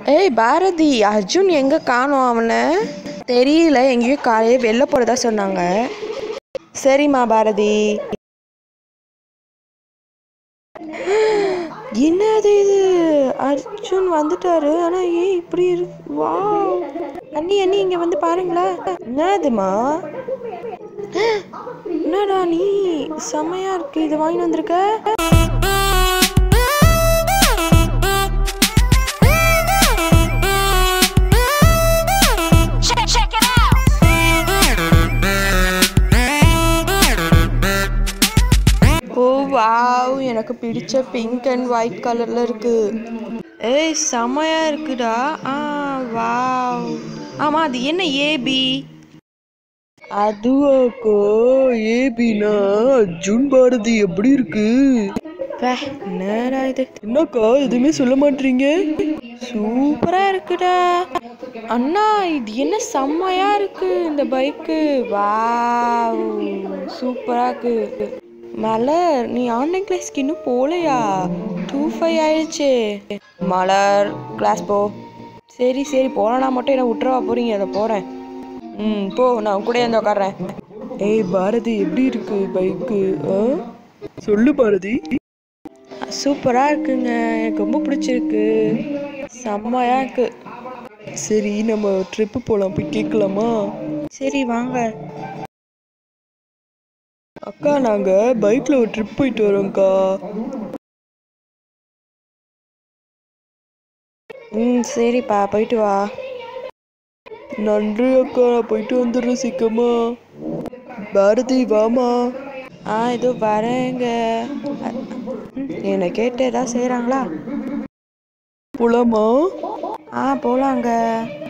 ஏய் பாரதி, அர்ஜுன் எங்கே காணோம்? அவனை தெரியல, எங்கேயும் காலையே வெளில போகிறதா சொன்னாங்க. சரிம்மா பாரதி. என்னது இது? அர்ஜுன் வந்துட்டாரு. ஆனா ஏன் இப்படி இருக்கு? வா அண்ணி அண்ணி, இங்க வந்து பாருங்களா. என்னதுமா? என்னடா நீ, செம்மையா இருக்கு, இது வாங்கி வந்திருக்க. வாவ், எனக்கு பிடிச்ச பிங்க் அண்ட் ஒயிட் கலர்ல இருக்கு. ஏய் செமையா இருக்குடா. வாவ். ஆமா, அது என்ன ஏபி? அதுவாக்கோ ஏபினா அர்ஜுன் பாரதி எப்படி இருக்கு? என்னடா இது? என்னக்கா எதுவுமே சொல்ல மாட்டீங்க? சூப்பரா இருக்குடா அண்ணா. இது என்ன செம்மையா இருக்கு இந்த பைக்கு. வாவ், சூப்பரா இருக்கு. மலர், நீ ஆன்லைன் கிளாஸ்க்கு இன்னும் போகலையா? 2:05 ஆயிடுச்சு. மலர், கிளாஸ் போ. சரி சரி, போகலன்னா மட்டும் என்ன விட்டுறவா போறீங்க? அதை போகிறேன். போ, நான் கூட வந்து உட்காடுறேன். ஏய் பாரதி, எப்படி இருக்கு பைக்கு? சொல்லு பாரதி. சூப்பராக இருக்குங்க, எனக்கு ரொம்ப பிடிச்சிருக்கு, செம்மையாக இருக்கு. சரி, நம்ம ட்ரிப்பு போகலாம், போய் கேட்கலாமா? சரி வாங்க. அக்கா, நாங்கள் பைக்கில் ஒரு ட்ரிப் போயிட்டு வரோம்க்கா. சரிப்பா, போயிட்டு வா. நன்றி அக்கா, நான் போயிட்டு வந்துடுறேன் சீக்கிரமா. பாரதி வாமா. இதோ வரேங்க. என்னை கேட்டு ஏதாவது செய்கிறாங்களா? போலாமா? போகலாங்க.